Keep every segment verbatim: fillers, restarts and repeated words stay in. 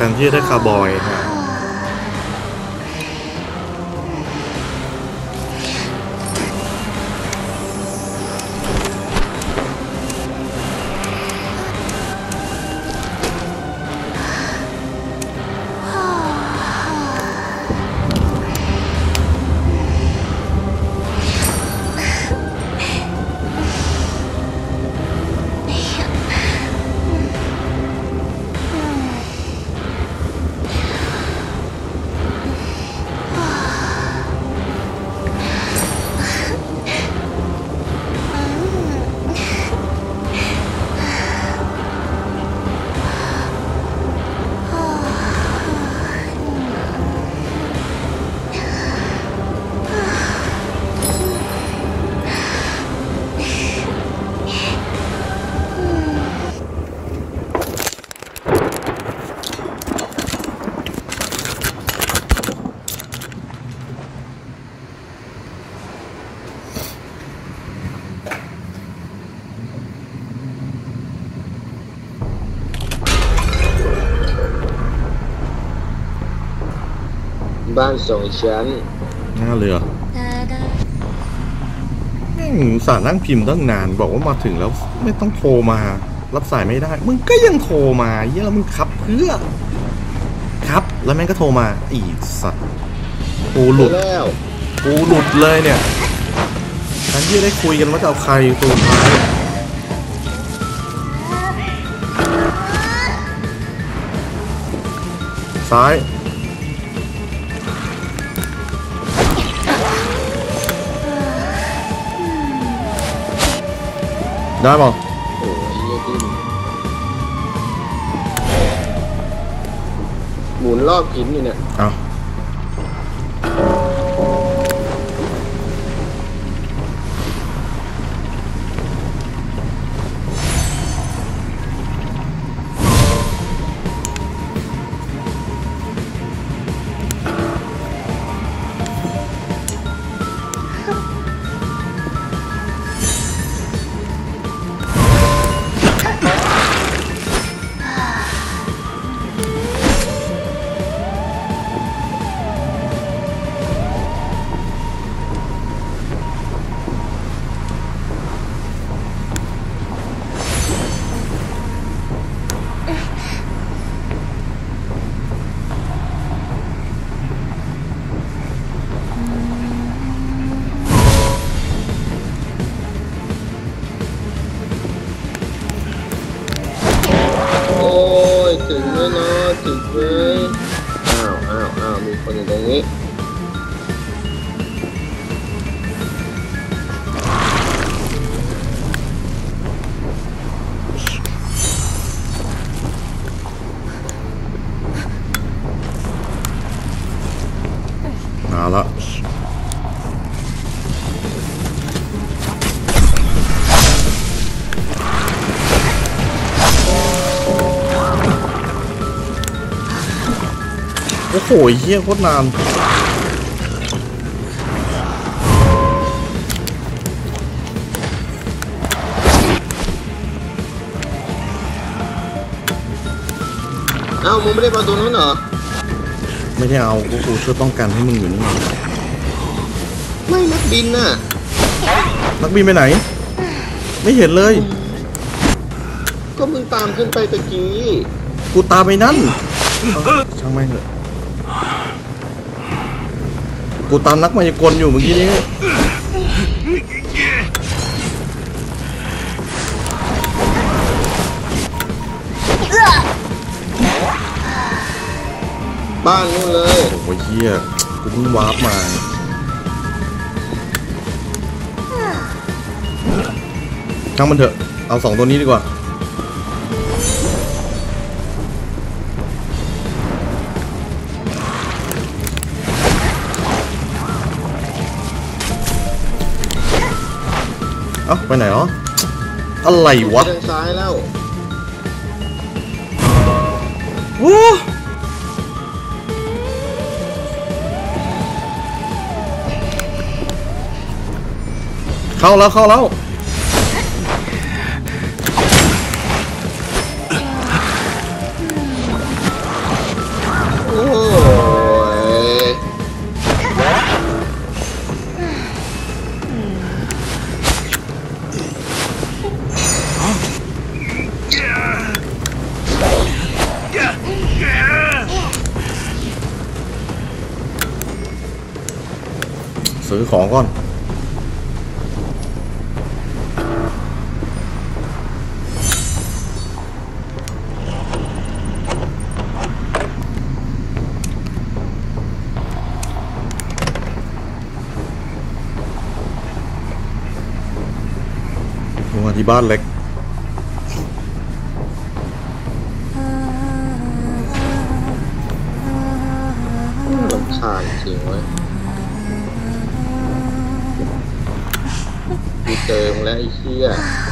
การที่จะได้คาร์บอยฮะบ้านสองชั้นน่าเรือแม่งสารนั่งพิมพ์ตั้งนานบอกว่ามาถึงแล้วไม่ต้องโทรมารับสายไม่ได้มึงก็ยังโทรมาเยอะแล้วมึงขับเพื่อครับแล้วแม่งก็โทรมาอีสัตว์กูหลุดแล้วกูหลุดเลยเนี่ยฉันที่ได้คุยกันว่าจะเอาใครตัวท้ายซ้ายได้ป่ะโอ้ยเยดิ้นหมุนรอบหินนี่เนี่ยอ้าวถึงเลยเนาะถึงเลยอ้าวอ้าวอ้าวมีคนอยู่ตรงนี้มาละโอ้โหเฮี้ยโคตรนานเอ้ามึงไม่ได้มาตรงนู้นเหรอไม่ได้เอากูช่วยป้องกันให้มึงอยู่นี่ไม่นักบินน่ะนักบินไปไหนไม่เห็นเลยก็มึงตามขึ้นไปตะกี้กูตามไปนั่นช่างไม่เถอะกูตามนักมายากลอยู่เมื่อกี้นี้บ้านนู่นเลยโอ้ยเฮียกูเพิ่งวาร์ปมาช่างมันเถอะเอาสองตัวนี้ดีกว่าเอ้าไปไหนอ๋ออะไรวะทางซ้ายแล้วโอ้เข้าแล้วเข้าแล้วซื้อของก่อนมาที่บ้านเล็กรำคาญจริงเว้ยกูเจอมึงแล้วไอ้เหี้ย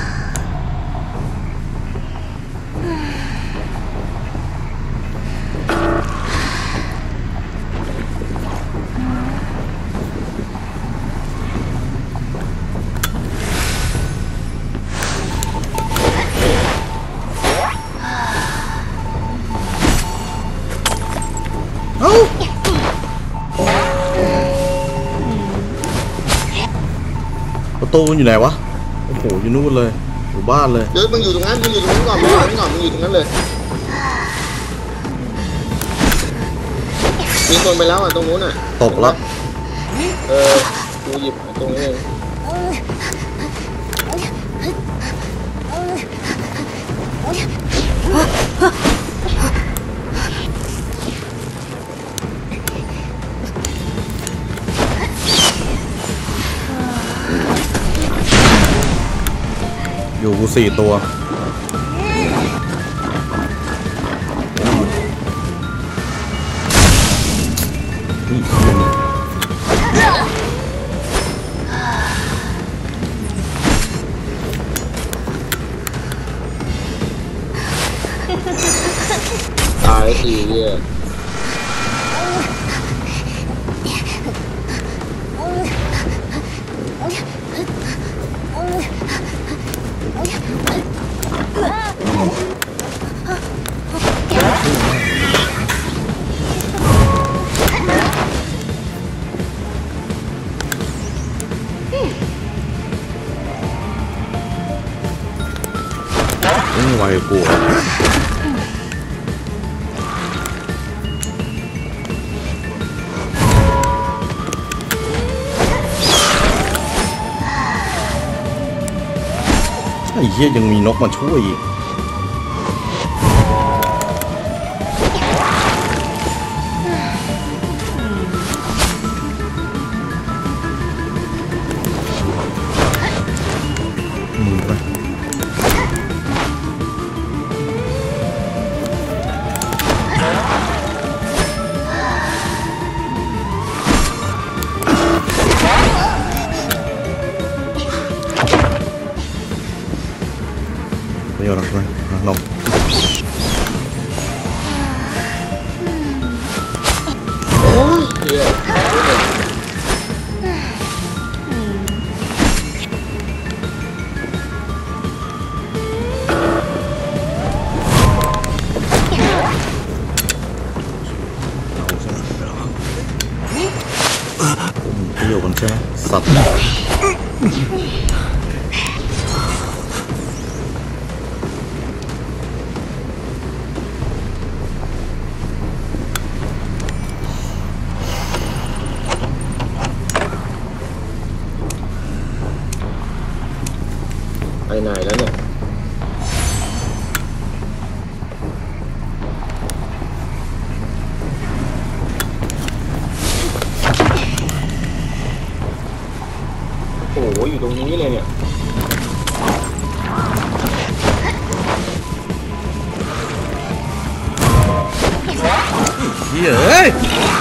ประตูมันอยู่ไหนวะโอ้โหอยู่นู่นเลยอยู่บ้านเลยเดี๋ยวมึงอยู่ตรงนั้นมึงอยู่ตรงนั้นก่อนมึงอยู่ตรงนั้นก่อนมึงอยู่ตรงนั้นเลยมีคนไปแล้วอ่ะตรงนู้นอ่ะตกแล้วเออกูหยิบตรงนี้เองอยู่กูสี่ตัวตายทีเนี่ยไม่ไหวกูไอ้เหี้ยยังมีนกมาช่วยอีกอืมไปไม่เอาหรอกไปนกโอ้ยเหี้ยเกี่ยวกันใช่ไหมสัตว์ไปไหนแล้วเนี่ยโอ้โหอยู่ตรงนี้เลยเนี่ยเหี้ยเอ้ย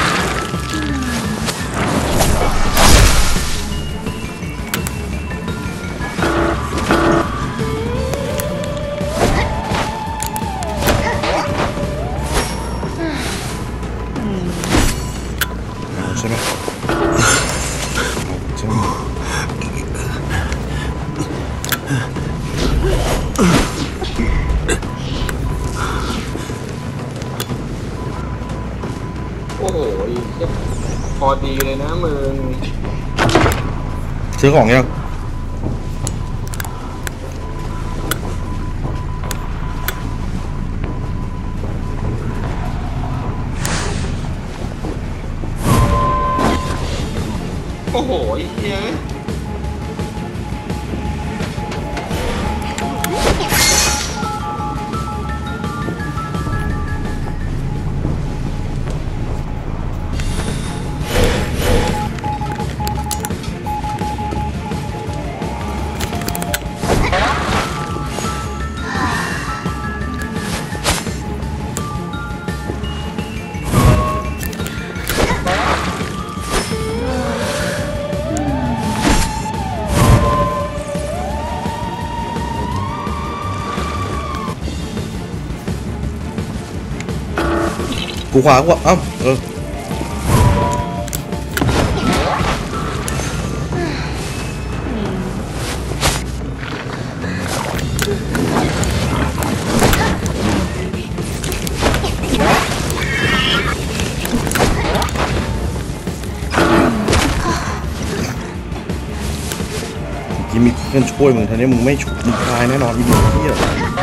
ใช่ไหมใช่ไหมโอ้โหพอดีเลยนะมึงซื้อของยังโอ้โหไอ้เหี้ยกูขวากูอ้าวเออที่มีเพื่อนช่วยมึงท่านี้มึงไม่ฉุกมึงตายแน่นอนอีกหนึ่งที่อ่ะ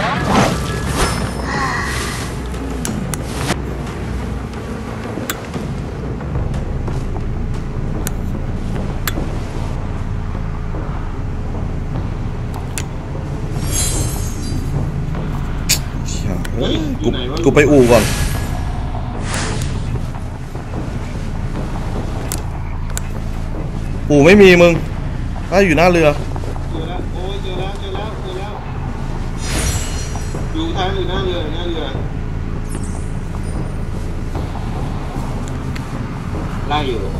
กูกูไปอู่ก่อนอู่ไม่มีมึงถ้าอยู่หน้าเรือเจอแล้วโอ้ยเจอแล้วเจอแล้วเจอแล้วอยู่ท้ายอยู่หน้าเรือหน้าเรือไล่อยู่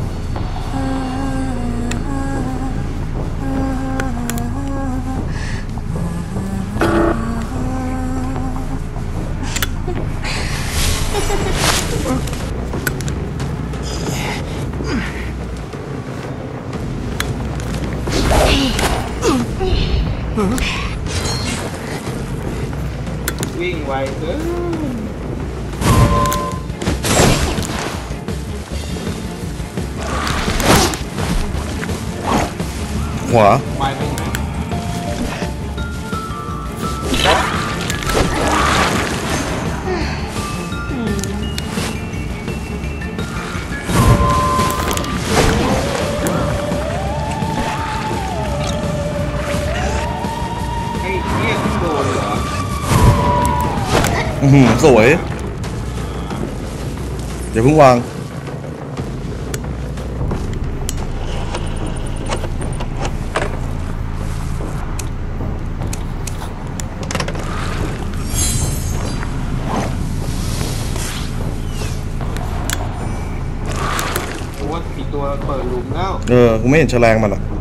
วิ่งไวเกินขวาไปไปไหนไอ้เหี้ยโดนเหรออือหือสวยเดี๋ยวเพิ่งวางโอ้ยอีกตัวเปิดหลุมแล้วเออกูไม่เห็นแฉลงมันอ่ะ